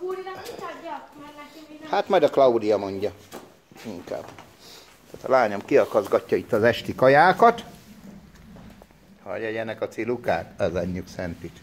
Hát majd a Klaudia mondja. Inkább. Tehát a lányom kiakaszgatja itt az esti kajákat. Hogy egyenek a cilukát? Az anyjuk szentit.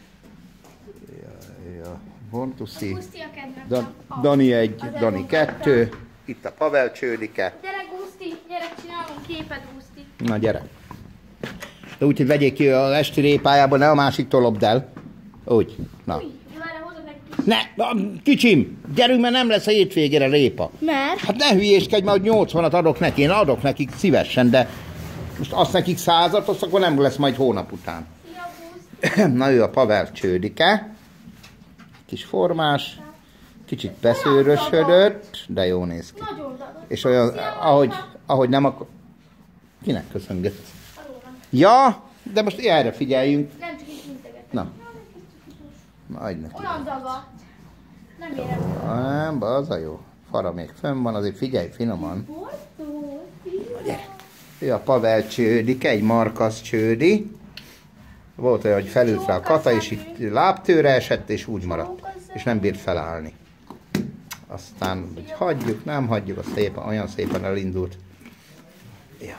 Ja. Bontuszi. Dani 1, Dani 2. Itt a Pavel csődike. Gyere Guszti, gyere csinálunk képet Guszti. Na gyere. De úgy, hogy vegyék ki az esti répájából, ne a másiktól lopd el. Úgy. Na. Ne, kicsim, gyerünk, mert nem lesz a hétvégére répa. Mert? Hát ne hülyéskedj, mert 80-at adok neki, én adok nekik szívesen, de most azt nekik 100-at, azt akkor nem lesz majd hónap után. Na ő a Pavel csődike. Kis formás, kicsit beszőrösödött, de jó néz ki. És olyan, ahogy nem akar... Kinek köszöngetsz? Ja, de most erre figyeljünk. Nem csak így integet. Na. Na, adj neki. Olyan dagadt. Nem érem. Nem, az a jó. Fara még fönn van, azért figyelj finoman. Na, gyere. Ő a Pavel csődike, egy markasz csődi. Volt olyan, hogy felült rá a kata, és itt lábtőre esett, és úgy maradt. És nem bírt felállni. Aztán, hogy hagyjuk, nem hagyjuk, az szépen, olyan szépen elindult. Ja.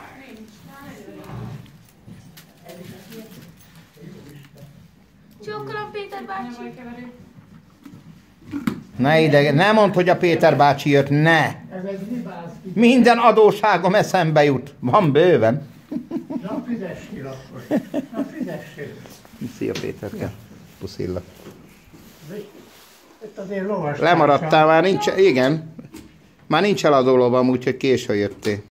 Csókolom Péter bácsi. Ne ide, ne mondd, hogy a Péter bácsi jött, ne! Minden adósságom eszembe jut. Van bőven. Na fizessél akkor. Na fizessél. Szia Péterke. Puszilla. Itt azért lovas. Lemaradtál már, nincs, igen. Már nincs eladó lovam, úgyhogy késő jöttél.